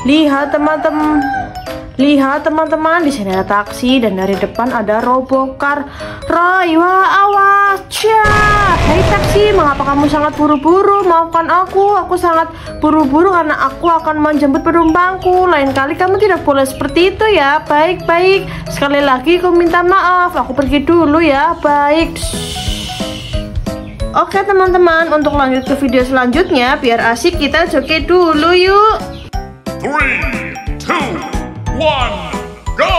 Lihat teman-teman. Lihat teman-teman, di sini ada taksi dan dari depan ada robokar. Roy, wah awas. Hei taksi, mengapa kamu sangat buru-buru? Maafkan aku sangat buru-buru karena aku akan menjemput penumpangku. Lain kali kamu tidak boleh seperti itu ya. Baik-baik. Sekali lagi aku minta maaf. Aku pergi dulu ya. Baik. Oke teman-teman, untuk lanjut ke video selanjutnya, biar asik kita joget dulu yuk. 3, 2, 1, go!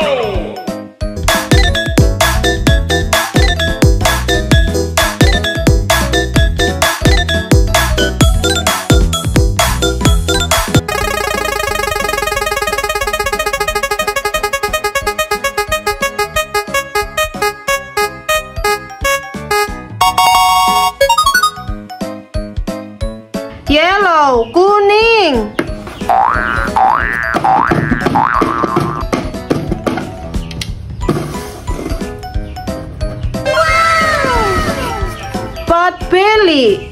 Yellow, kuning. Pot belly.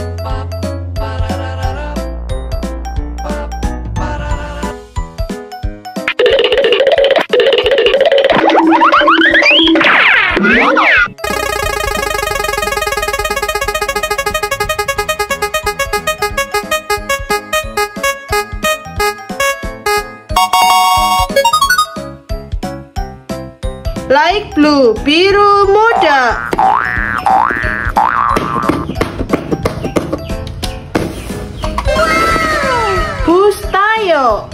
Light blue, biru muda. Bustayo.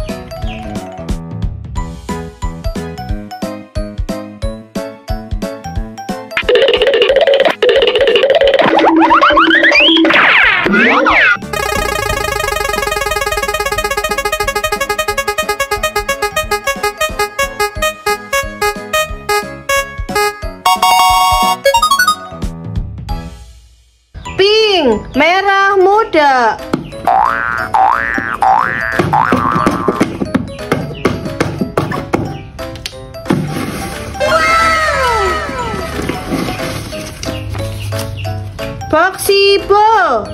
Pink, merah muda. Foxy Ball.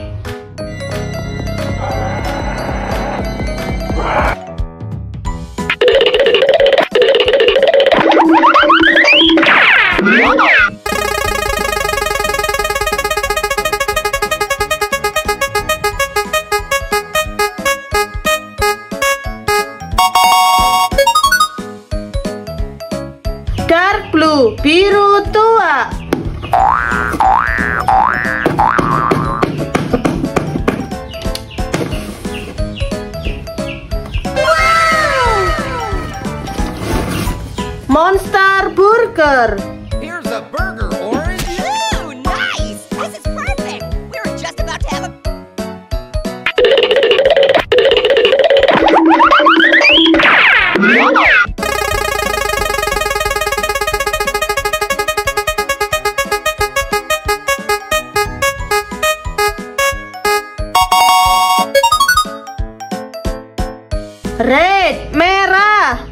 Dark blue, biru tua. Monster Burger. Here's a burger, Orange. Ooh, nice! This is perfect! We were just about to have a... Red, merah.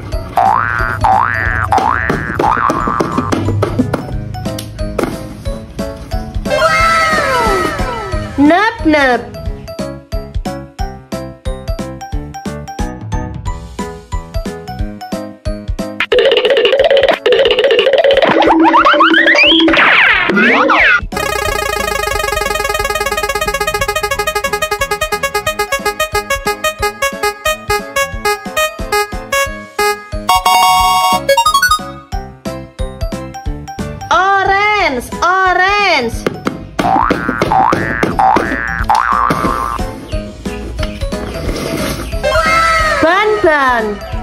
Nep-nep. Orange, orange. Ban-ban.